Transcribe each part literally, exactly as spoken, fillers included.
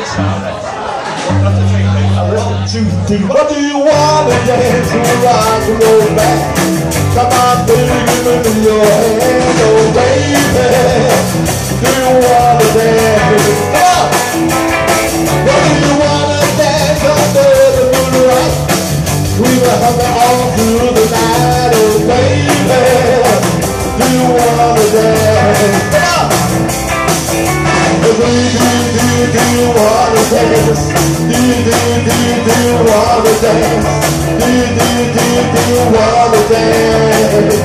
What do you want to dance to rock and roll back? Come on, baby, give me your hand, oh baby. Do you want to dance? Come on! What do you want to dance under the moonlight? We were humming all through the night, oh baby. Do you want to dance? Come on! Do you, do you, do you, do you want to dance? Do you, do you, do you, do you want to dance? Do you, do you, do you, do you want to dance?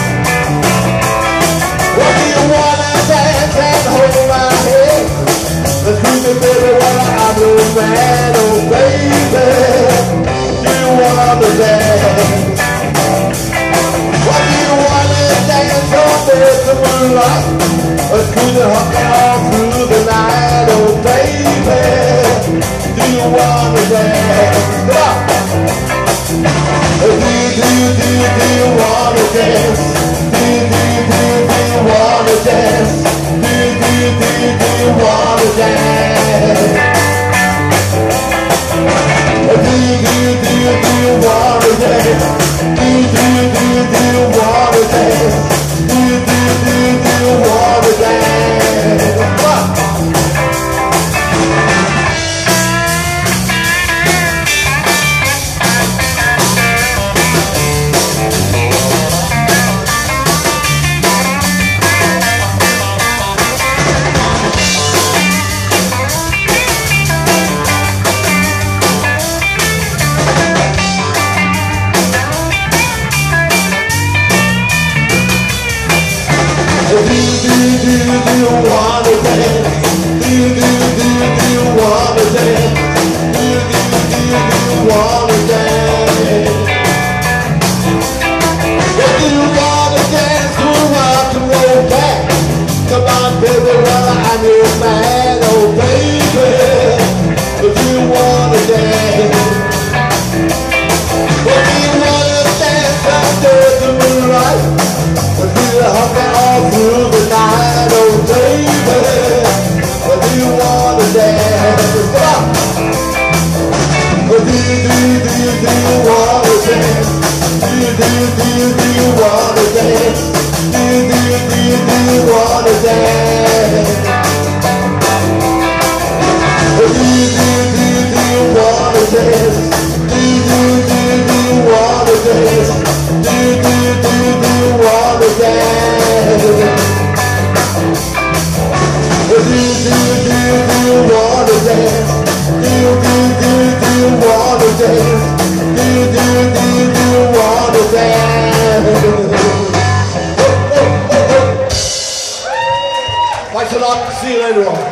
What do you want to dance and hold my hand? Let's keep it, baby, while I'm your man, oh baby. Do you want to dance? What do you want to dance under the moonlight? Let's keep it humming all through the night, oh baby. Do you want to dance? Come on! Do you, do you, do you, do you want to dance? Do you, do you, do you, do you want to dance? Do you, do you, do you, do you want to dance? Do you, do you, do you, do you want to dance? Do you, do you, do you, do you want to dance? Do you, do you, do you, do you want to dance? Come on! Do you, do you, do you, do you want to dance? Do you, do you, do you, do you want to dance? Do you, do you, do you, do you want to dance? What do you want to dance to rock and roll back? Come on, baby, well, I'm your man, oh baby. Do you want to dance? What do you want to dance under the moonlight? What do you humming all through the night, oh baby? What do you want to dance? Come on! What do you, do you, do you, do you want to dance? Do you, do you, do you, do you want to dance? Do you, do you, do you, do you want to dance? What do you, do you, do you, do you want to dance? Do you, do you, do you, do you want to dance? Do you, do you, do you, do you want to dance? Do you, do you, do you, do you want to dance? Do you, do you, do you, do you want to dance? Do you, do you, do you, do you want to dance? Thanks a lot. See you later on.